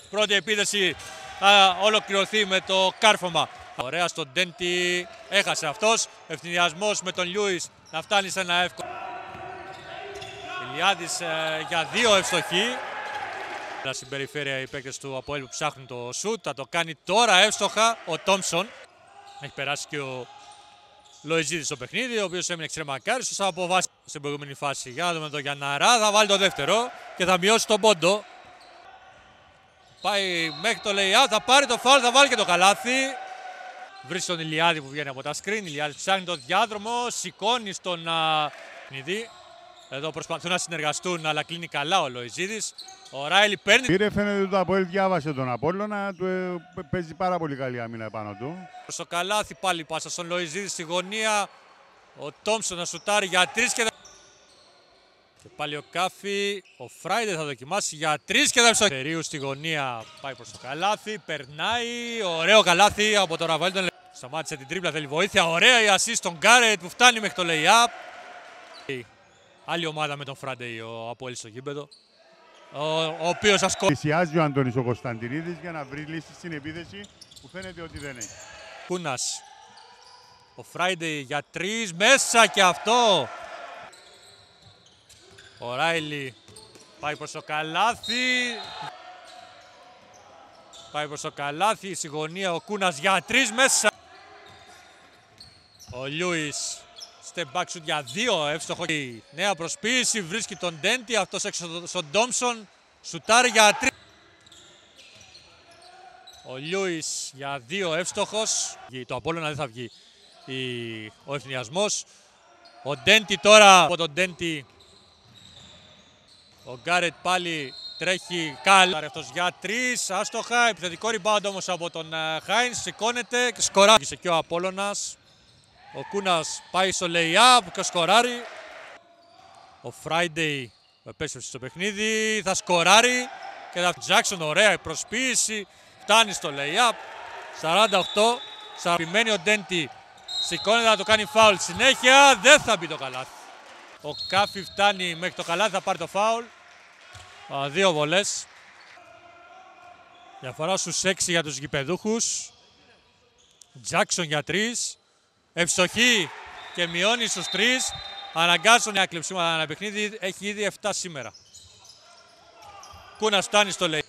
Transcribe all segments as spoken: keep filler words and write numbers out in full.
πρώτη επίθεση θα ολοκληρωθεί με το κάρφωμα. Ωραία στον Ντέντι, έχασε αυτός. Ευθυνδιασμός με τον Λιούις να φτάνει σε ένα εύκολο. Ηλιάδης ε, για δύο ευστοχή. Στην περιφέρεια οι παίκτες του ΑΠΟΕΛ που ψάχνουν το σουτ. Θα το κάνει τώρα εύστοχα ο Τόμψον. Έχει περάσει και ο Λοϊζίδης στο παιχνίδι, ο οποίος έμεινε εξτρεμακάριστος από βάση στην προηγούμενη φάση. Για να δούμε το Γιανναρά, θα βάλει το δεύτερο και θα μειώσει τον πόντο. Πάει μέχρι το layout, θα πάρει το φάουλ, θα βάλει και το καλάθι. Βρίσκει τον Ηλιάδη που βγαίνει από τα screen. Ηλιάδης ψάχνει το διάδρομο, σηκώνει στον παιχνίδι. Εδώ προσπαθούν να συνεργαστούν, αλλά κλείνει καλά ο Λοϊζίδης. Ο Ράιλι παίρνει. Πήρε, φαίνεται ότι το ΑΠΟΕΛ διάβασε τον Απόλλωνα, του ε, παίζει πάρα πολύ καλή άμυνα επάνω του. Στο καλάθι πάλι πάσα στον Λοϊζίδη στη γωνία. Ο Τόμψον να σουτάρει για τρεις και... και πάλι ο Κάφη. Ο Φράιντε θα δοκιμάσει για τρεις και θα Περίου στη γωνία, πάει προς το καλάθι, περνάει. Ωραίο καλάθι από τον Ραβαέλ. Σταμάτησε την τρίπλα, θέλει βοήθεια. Ωραία η assist στον Γκάρετ που φτάνει μέχρι το lay-up. Άλλη ομάδα με τον Φράντε ο ΑΠΟΕΛ στο γήπεδο. Ο, ο οποίος ασκώ... Πλησιάζει ο Αντώνης ο Κωνσταντινίδης για να βρει λύση στην επίθεση που φαίνεται ότι δεν έχει. Κούνας. Ο Φράιντε για τρεις, μέσα και αυτό. Ο Ράιλι πάει προς το καλάθι. Πάει προς το καλάθι, στη γωνία ο Κούνας για τρεις, μέσα. Ο Λιούις. Step back shoot για δύο, εύστοχο. Η νέα προσποίηση, βρίσκει τον Ντέντι, αυτός έξω στον Τόμψον. Σουτάρει για τρία. Ο Λιούις για δύο, εύστοχος. Το Απόλλωνα δεν θα βγει η... ο ευθυνιασμός. Ο Ντέντι τώρα, από τον Ντέντι. Ο Γκάρετ πάλι τρέχει καλά. Αυτός για τρεις, άστοχα. Επιθετικό rebound όμως από τον Χάινς. Σηκώνεται και σκοράρει και ο Απόλλωνας. Ο Κούνας πάει στο lay-up και σκοράρει. Ο Friday επέστρεψε στο παιχνίδι, θα σκοράρει. Και θα Jackson, ωραία προσποίηση, φτάνει στο lay-up. σαράντα οκτώ, σαραπημένη ο Ντέντι. Σηκώνεται να το κάνει φάουλ. Συνέχεια δεν θα μπει το καλάθι. Ο Κάφη φτάνει μέχρι το καλάθι, θα πάρει το φάουλ. Δύο βολές. Διαφορά στους έξι για τους γηπεδούχους. Jackson για τρεις. Ευστοχή και μειώνει στους τρεις. Αναγκάζουν νέα κλεψίματα ένα παιχνίδι. Έχει ήδη επτά σήμερα. Κούνας φτάνει στο λέει.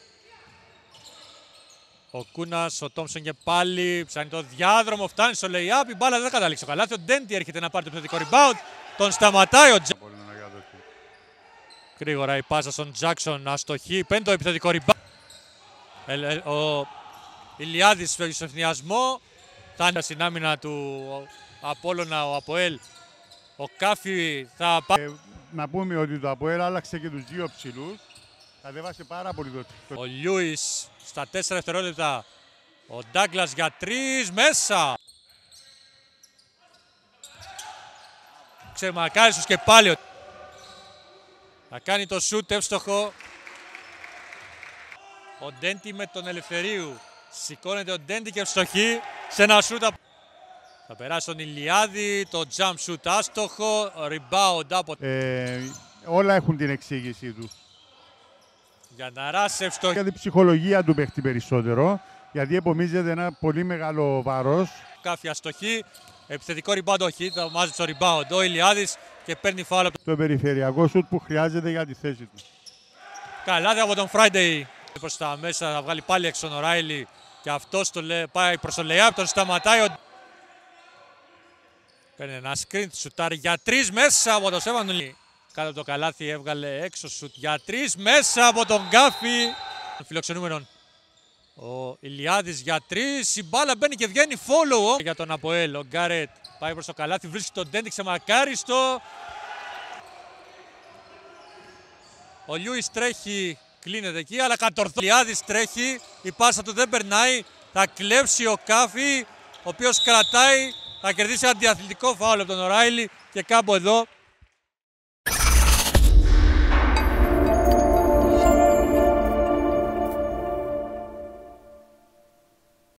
Ο Κούνας, ο Τόμψον και πάλι ψάχνει το διάδρομο. Φτάνει στο lay-up. Η μπάλα δεν καταλήξει ο καλάθι. Ο Ντέντι έρχεται να πάρει το επιθετικό rebound. Τον σταματάει ο Τζάκσον. Γρήγορα η πάσα στον Τζάκσον. Αστοχή. Παίρνει το επιθετικό rebound. Ο Ηλιάδης στο ευθυνιασμό. Θα είναι στην άμυνα του Απόλλωνα ο ΑΠΟΕΛ. Ο Κάφη θα πάει. Ε, να πούμε ότι το ΑΠΟΕΛ άλλαξε και τους δύο ψηλούς. Κατέβασε πάρα πολύ το... Ο Λιούις στα τέσσερα δευτερόλεπτα. Ο Ντάγκλας για τρεις, μέσα. Ξεμακάριστος και πάλι. Θα κάνει το σούτ εύστοχο. Ο Ντέντι με τον Ελευθερίου. Σηκώνεται ο Ντέντι και ευστοχή σε ένα σούτ. Θα περάσει τον Ηλιάδη, το jump shoot άστοχο, rebound από... Ε, όλα έχουν την εξήγησή του. Για να ράσει ευστοχή. Για την ψυχολογία του παίχτη περισσότερο, γιατί επομίζεται ένα πολύ μεγάλο βάρος. Κάφη αστοχή, επιθετικό rebound όχι, θα μάζει το rebound ο Ηλιάδης και παίρνει φάουλ. Το περιφερειακό σουτ που χρειάζεται για τη θέση του. Καλά από τον Friday. Προς τα μέσα θα βγάλει πάλι έξω ο Ράιλι. Και αυτός το λέ, πάει προς το lay-up, τον σταματάει ο... Παίρνει ένα screen, σουτάρει για τρεις μέσα από τον Σέβανουλη. Κάτω από το καλάθι έβγαλε έξω σουτ για τρεις μέσα από τον Γκάφη. Των φιλοξενούμενων. Ο Ηλιάδης για τρεις, η μπάλα μπαίνει και βγαίνει follow για τον ΑΠΟΕΛ. Ο Γκάρετ πάει προς το καλάθι, βρίσκει τον Ντέντι ξεμακάριστο. Ο Λιούις τρέχει. Κλείνεται εκεί, αλλά κατορθώνει. Ο Ηλιάδης τρέχει, η πάσα του δεν περνάει. Θα κλέψει ο Κάφη, ο οποίος κρατάει. Θα κερδίσει αντιαθλητικό φάουλ από τον Ράιλι και κάπου εδώ